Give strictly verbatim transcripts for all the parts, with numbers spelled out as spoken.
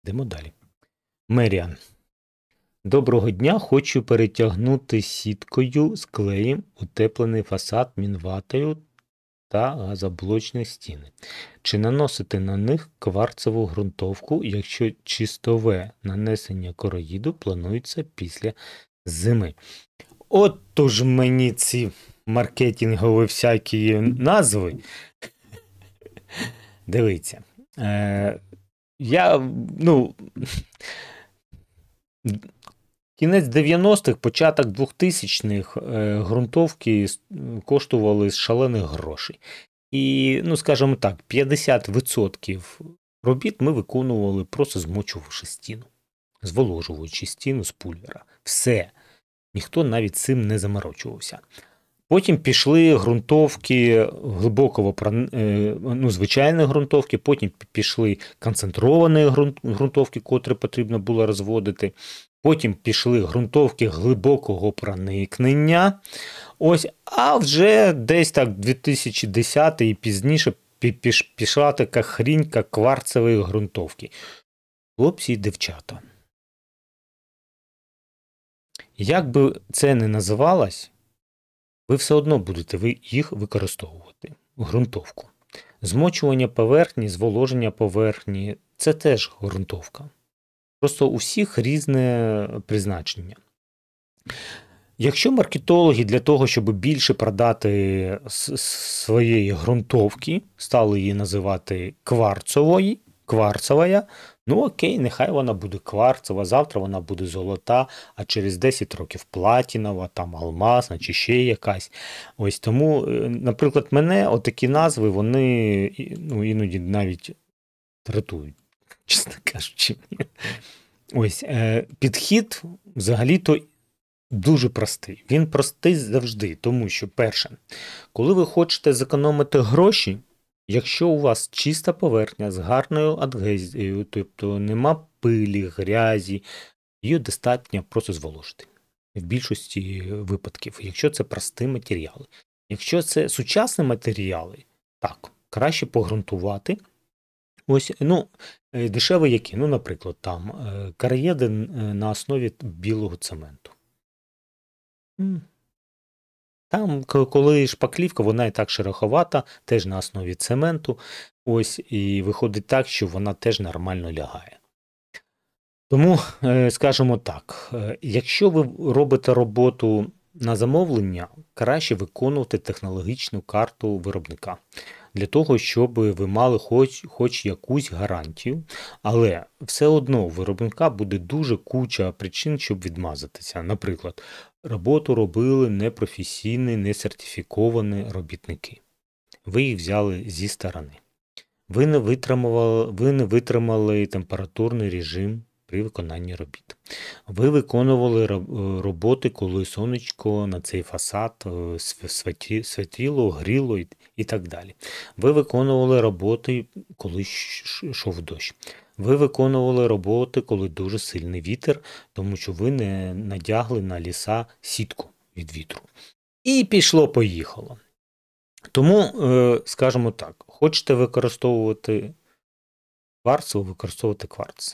Йдемо далі. Меріан. Доброго дня, хочу перетягнути сіткою з клеєм утеплений фасад мінватою та газоблочні стіни. Чи наносити на них кварцеву ґрунтовку, якщо чистове нанесення короїду планується після зими? От тож мені ці маркетингові всякі назви. Дивіться. Е, я, ну... Кінець дев'яностих, початок двохтисячних е, ґрунтовки коштували шалених грошей. І, ну, скажімо так, п'ятдесят відсотків робіт ми виконували просто змочувавши стіну, зволожуючи стіну з пульвера. Все. Ніхто навіть цим не заморочувався. Потім пішли ґрунтовки глибокого, ну, звичайні ґрунтовки, потім пішли концентровані ґрунтовки, котрі потрібно було розводити. Потім пішли ґрунтовки глибокого проникнення. Ось, а вже десь так дві тисячі десятий і пізніше пішла така хрінька кварцевої ґрунтовки. Хлопці і дівчата. Як би це не називалось, ви все одно будете їх використовувати. Ґрунтовку. Змочування поверхні, зволоження поверхні – це теж ґрунтовка. Просто у всіх різне призначення. Якщо маркетологи для того, щоб більше продати своєї ґрунтовки, стали її називати кварцовою, кварцевая, ну окей, нехай вона буде кварцева, завтра вона буде золота, а через десять років платінова, там алмазна чи ще якась. Ось тому, наприклад, мене отакі назви, вони, ну, іноді навіть дратують, чесно кажучи. Ось, підхід взагалі-то дуже простий. Він простий завжди, тому що, перше, коли ви хочете зекономити гроші, якщо у вас чиста поверхня з гарною адгезією, тобто нема пилі, грязі, її достатньо просто зволожити. В більшості випадків, якщо це прості матеріали. Якщо це сучасні матеріали, так, краще погрунтувати. Ось, ну, дешеві які? Ну, наприклад, там караєди на основі білого цементу. Там, коли шпаклівка, вона і так шероховата, теж на основі цементу. Ось, і виходить так, що вона теж нормально лягає. Тому, скажімо так, якщо ви робите роботу на замовлення, краще виконувати технологічну карту виробника. Для того, щоб ви мали хоч, хоч якусь гарантію, але все одно у виробника буде дуже куча причин, щоб відмазатися. Наприклад, роботу робили непрофесійні, несертифіковані робітники. Ви їх взяли зі сторони. Ви не витримали, ви не витримали температурний режим при виконанні робіт. Ви виконували роботи, коли сонечко на цей фасад світило, гріло і, і так далі. Ви виконували роботи, коли йшов дощ. Ви виконували роботи, коли дуже сильний вітер, тому що ви не надягли на ліса сітку від вітру. І пішло-поїхало. Тому, скажімо так, хочете використовувати кварц, використовувати кварц.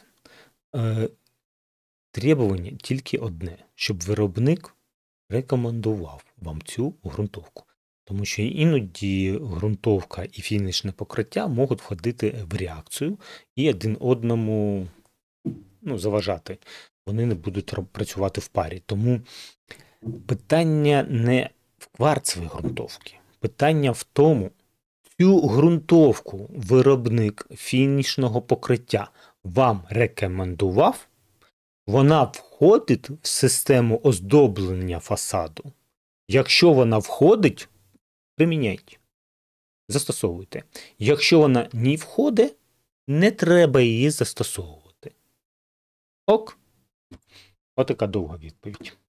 Требування тільки одне, щоб виробник рекомендував вам цю ґрунтовку. Тому що іноді ґрунтовка і фінішне покриття можуть входити в реакцію і один одному, ну, заважати. Вони не будуть працювати в парі. Тому питання не в кварцевій ґрунтовці. Питання в тому, цю ґрунтовку виробник фінішного покриття вам рекомендував, вона входить в систему оздоблення фасаду. Якщо вона входить, приміняйте, застосовуйте. Якщо вона не входить, не треба її застосовувати. Ок. Отака довга відповідь.